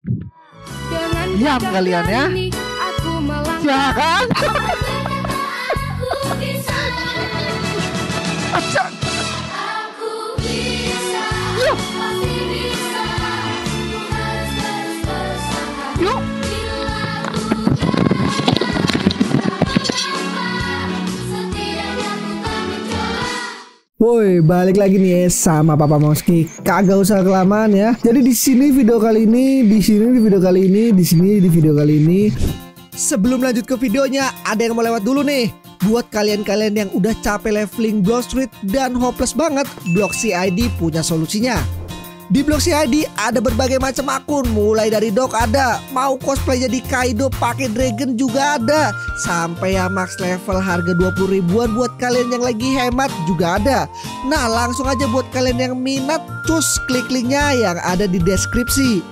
Diam kalian ya. Jangan. Yuk. Woi, balik lagi nih ya sama Papa Moski. Kagak usah kelamaan ya. Jadi di sini video kali ini, di video kali ini. Sebelum lanjut ke videonya, ada yang mau lewat dulu nih. Buat kalian-kalian yang udah capek leveling Block Street dan hopeless banget, Bloxcid punya solusinya. Di Bloxcid ada berbagai macam akun, mulai dari dog ada, mau cosplay jadi Kaido pakai dragon juga ada, sampai yang max level harga 20 ribuan buat kalian yang lagi hemat juga ada. Nah, langsung aja buat kalian yang minat, cus klik linknya yang ada di deskripsi.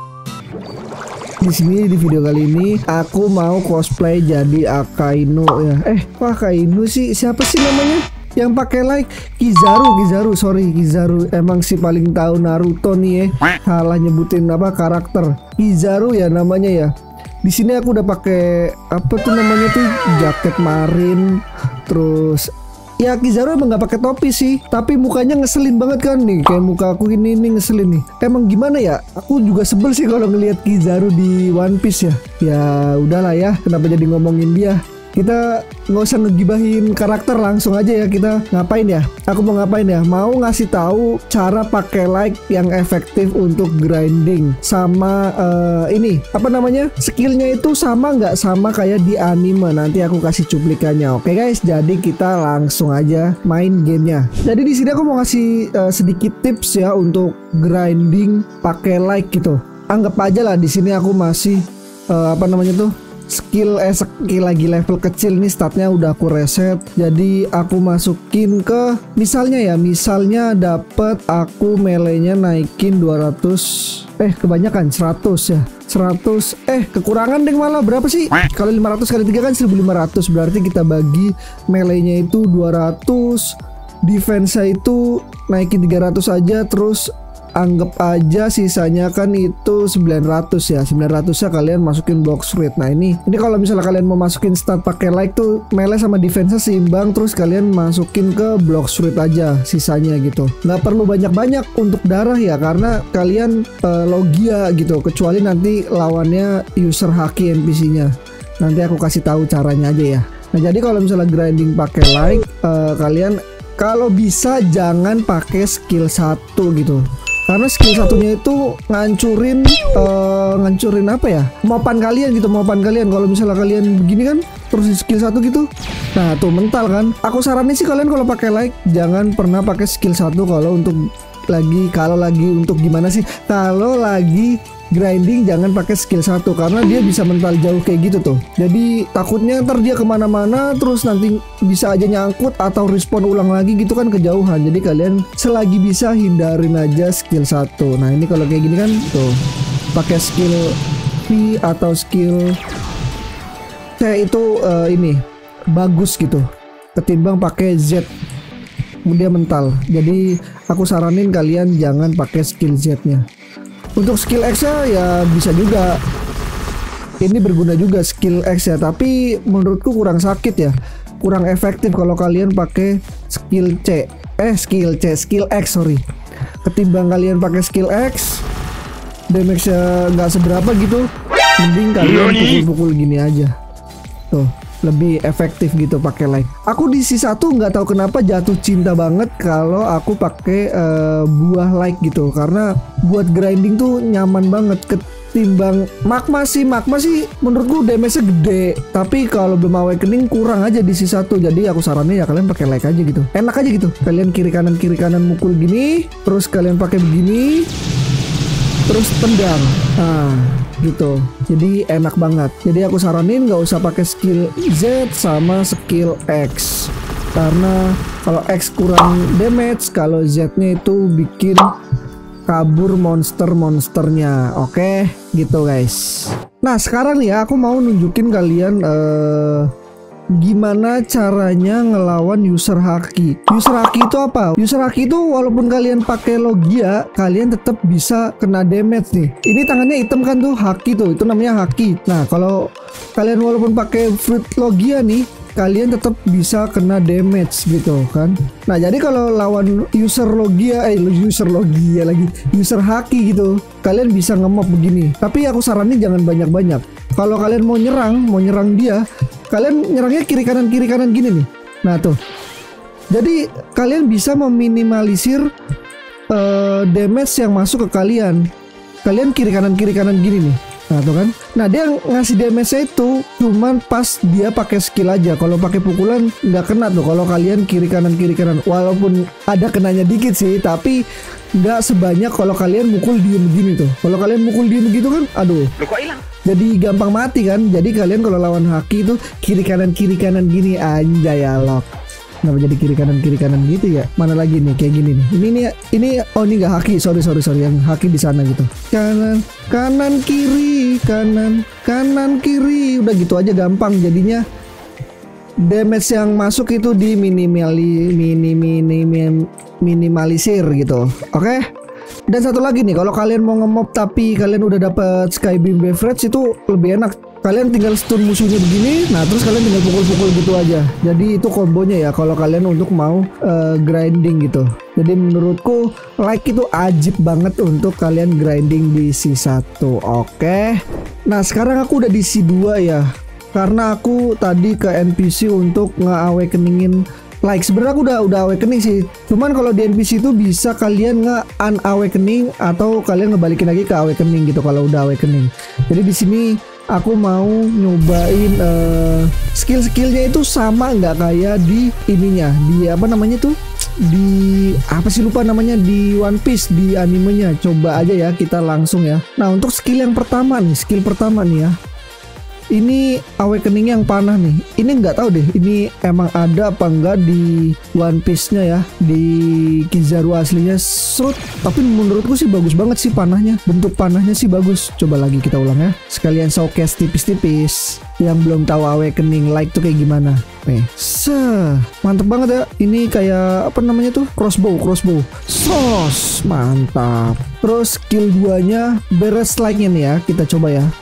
Di sini di video kali ini aku mau cosplay jadi Akainu ya. Kok Akainu sih? Siapa sih namanya? Yang pakai like Kizaru, Kizaru emang si paling tahu Naruto nih ya. Salah nyebutin apa karakter. Kizaru ya namanya ya. Di sini aku udah pakai apa tuh namanya tuh jaket marin. Terus ya Kizaru emang nggak pakai topi sih, tapi mukanya ngeselin banget kan nih. Kayak muka aku ini ngeselin nih. Emang gimana ya? Aku juga sebel sih kalau ngelihat Kizaru di One Piece ya. Ya udahlah ya, kenapa jadi ngomongin dia? Kita nggak usah ngegibahin karakter, langsung aja ya kita ngapain ya. Aku mau ngapain ya? Mau ngasih tahu cara pakai like yang efektif untuk grinding sama ini apa namanya, skillnya itu sama nggak sama kayak di anime. Nanti aku kasih cuplikannya. Oke guys, jadi kita langsung aja main gamenya. Jadi di sini aku mau ngasih sedikit tips ya untuk grinding pakai like gitu. Anggap aja lah di sini aku masih apa namanya tuh, skill lagi level kecil nih, statnya udah aku reset. Jadi aku masukin ke misalnya dapet aku melee-nya naikin 200 kebanyakan 100 ya. 100 kekurangan deh malah. Berapa sih? Kalau 500 kali 3 kan 1500. Berarti kita bagi melee-nya itu 200, defense-nya itu naikin 300 aja, terus anggap aja sisanya kan itu 900 ya. 900-nya kalian masukin box rate. Nah ini kalau misalnya kalian mau masukin stat pakai like tuh melee sama defense seimbang, terus kalian masukin ke box rate aja sisanya gitu. Nggak perlu banyak-banyak untuk darah ya, karena kalian logia gitu, kecuali nanti lawannya user haki NPC-nya. Nanti aku kasih tahu caranya aja ya. Nah jadi kalau misalnya grinding pakai like, kalian kalau bisa jangan pakai skill 1 gitu. Karena skill satunya itu ngancurin apa ya, mopan kalian gitu, kalau misalnya kalian begini kan terus di skill 1 gitu. Nah tuh mental kan. Aku saranin sih kalian kalau pakai like jangan pernah pakai skill 1 kalau lagi grinding, jangan pakai skill 1 karena dia bisa mental jauh kayak gitu tuh. Jadi takutnya ntar dia kemana-mana terus nanti bisa aja nyangkut atau respawn ulang lagi gitu kan kejauhan. Jadi kalian selagi bisa hindarin aja skill 1. Nah ini kalau kayak gini kan tuh pakai skill V atau skill C itu ini bagus gitu ketimbang pakai Z, dia mental. Jadi aku saranin kalian jangan pakai skill Z-nya. Untuk skill X-nya ya bisa juga, ini berguna juga skill X ya, tapi menurutku kurang sakit ya, kurang efektif kalau kalian pakai skill X ketimbang kalian pakai skill X, damage-nya nggak seberapa gitu. Mending kalian pukul-pukul gini aja tuh, lebih efektif gitu pakai like. Aku di C1 nggak tahu kenapa jatuh cinta banget kalau aku pakai buah like gitu, karena buat grinding tuh nyaman banget ketimbang magma sih menurutku damage-nya gede, tapi kalau belum awakening kurang aja di C1. Jadi aku saranin ya kalian pakai like aja gitu, enak aja gitu. Kalian kiri kanan mukul gini, terus kalian pakai begini, terus tendang, nah gitu. Jadi enak banget. Jadi aku saranin nggak usah pakai skill Z sama skill X, karena kalau X kurang damage, kalau Z-nya itu bikin kabur monsternya. Oke gitu guys. Nah sekarang nih ya aku mau nunjukin kalian gimana caranya ngelawan user haki. User haki itu apa? User haki itu walaupun kalian pakai Logia, kalian tetap bisa kena damage nih. Ini tangannya hitam kan tuh, haki tuh, itu namanya haki. Nah kalau kalian walaupun pakai fruit Logia nih, kalian tetap bisa kena damage gitu kan. Nah jadi kalau lawan user Logia lagi, user haki gitu, kalian bisa nge-mob begini. Tapi aku saranin jangan banyak-banyak. Kalau kalian mau nyerang dia, kalian nyerangnya kiri kanan gini nih. Nah tuh, jadi kalian bisa meminimalisir damage yang masuk ke kalian. Kalian kiri kanan gini nih. Nah tuh kan. Nah dia ngasih damage itu cuman pas dia pakai skill aja. Kalau pakai pukulan nggak kena tuh. Kalau kalian kiri kanan. Walaupun ada kenanya dikit sih, tapi nggak sebanyak kalau kalian mukul diem begini tuh. Kalau kalian mukul diem begitu kan, aduh. Loh, kok hilang? Jadi gampang mati kan. Jadi kalian kalau lawan haki itu kiri kanan gini, anjay ya lock. Kenapa jadi kiri kanan gitu ya? Mana lagi nih kayak gini nih. Ini oh ini nggak haki, sorry yang haki di sana gitu. Kanan kiri, udah gitu aja gampang jadinya. Damage yang masuk itu di minimalisir gitu. Oke? Dan satu lagi nih, kalau kalian mau nge-mob tapi kalian udah dapet Skybeam Beverage itu lebih enak. Kalian tinggal stun musuhnya begini, nah terus kalian tinggal pukul-pukul gitu aja. Jadi itu kombonya ya kalau kalian untuk mau grinding gitu. Jadi menurutku like itu ajib banget untuk kalian grinding di C1. Oke. Nah sekarang aku udah di C2 ya. Karena aku tadi ke NPC untuk nge-awakeningin like. Sebenarnya aku udah awakening sih. Cuman kalau di NPC itu bisa kalian nge-unawakening atau kalian ngebalikin lagi ke awakening gitu kalau udah awakening. Jadi di sini aku mau nyobain skill-skillnya itu sama nggak kayak di ininya, di apa namanya tuh, di apa sih lupa namanya, di One Piece di animenya. Coba aja ya kita langsung ya. Nah untuk skill pertama nih ya, ini awakening yang panah nih. Ini nggak tahu deh ini emang ada apa enggak di One Piece-nya ya, di Kizaru aslinya serut. Tapi menurutku sih bagus banget sih panahnya. Bentuk panahnya sih bagus. Coba lagi kita ulang ya. Sekalian showcase tipis-tipis. Yang belum tahu awakening like tuh kayak gimana. Nih, mantep banget ya. Ini kayak apa namanya tuh? Crossbow. Sos, mantap. Terus skill 2-nya beres like-nya nih ya. Kita coba ya.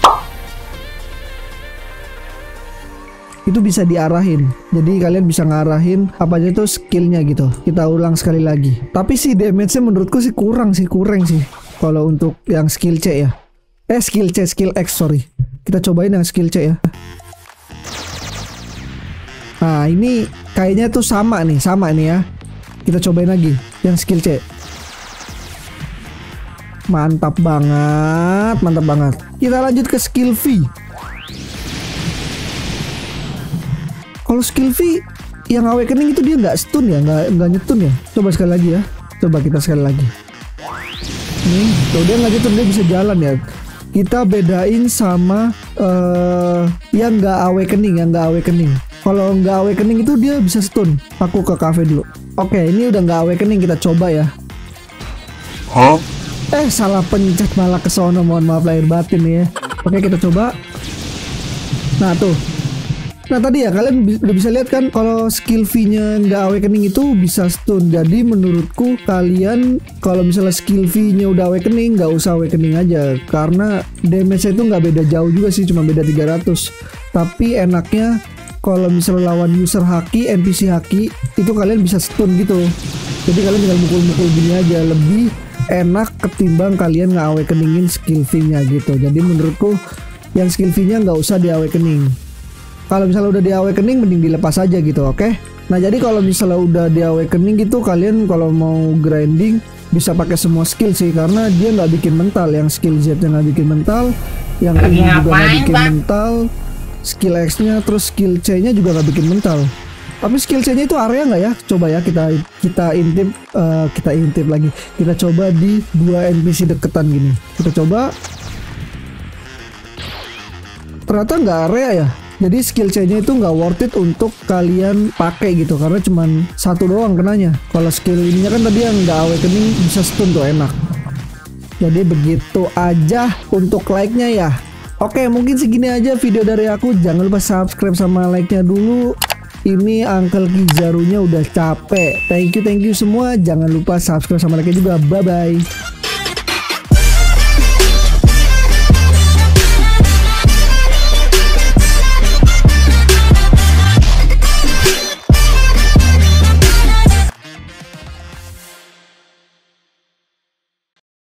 Itu bisa diarahin, jadi kalian bisa ngarahin apa aja tuh skillnya gitu. Kita ulang sekali lagi. Tapi sih damage-nya menurutku sih kurang sih kalau untuk yang skill C ya. Skill X sorry. Kita cobain yang skill C ya. Nah ini kayaknya tuh sama nih ya. Kita cobain lagi yang skill C. Mantap banget. Kita lanjut ke skill V. Kalau skill V yang awakening itu dia nggak stun ya, nggak nyetun ya. Coba sekali lagi ya. Coba kita sekali lagi. Nih, tuh dia nggak nyetun, dia bisa jalan ya. Kita bedain sama yang nggak awakening, Kalau nggak awakening itu dia bisa stun. Aku ke cafe dulu. Oke, ini udah nggak awakening, kita coba ya. Salah pencet malah ke sono, mohon maaf lahir batin ya. Oke, kita coba. Nah tuh. Nah tadi ya kalian udah bisa lihat kan kalau skill V-nya nggak awakening itu bisa stun. Jadi menurutku kalian kalau misalnya skill V-nya udah awakening nggak usah awakening aja, karena damage-nya itu nggak beda jauh juga sih, cuma beda 300. Tapi enaknya kalau misalnya lawan user haki, NPC haki itu kalian bisa stun gitu. Jadi kalian tinggal mukul-mukul gini aja, lebih enak ketimbang kalian nge-awakeningin skill V-nya gitu. Jadi menurutku yang skill V-nya nggak usah di-awakening. Kalau misalnya udah di-awakening mending dilepas aja gitu, oke? Nah jadi kalau misalnya udah di-awakening gitu, kalian kalau mau grinding bisa pakai semua skill sih, karena dia nggak bikin mental. Yang skill Z-nya nggak bikin mental, yang ini juga nggak bikin mental, skill X-nya, terus skill C-nya juga nggak bikin mental. Tapi skill C-nya itu area nggak ya? Coba ya kita intip lagi. Kita coba di 2 NPC deketan gini. Kita coba. Ternyata nggak area ya. Jadi skill C-nya itu nggak worth it untuk kalian pakai gitu, karena cuman satu doang kenanya. Kalau skill ininya kan tadi yang nggak awakening bisa stun tuh, enak. Jadi begitu aja untuk like-nya ya. Oke, mungkin segini aja video dari aku. Jangan lupa subscribe sama like-nya dulu. Ini Uncle Kizarunya udah capek. Thank you semua. Jangan lupa subscribe sama like-nya juga. Bye bye.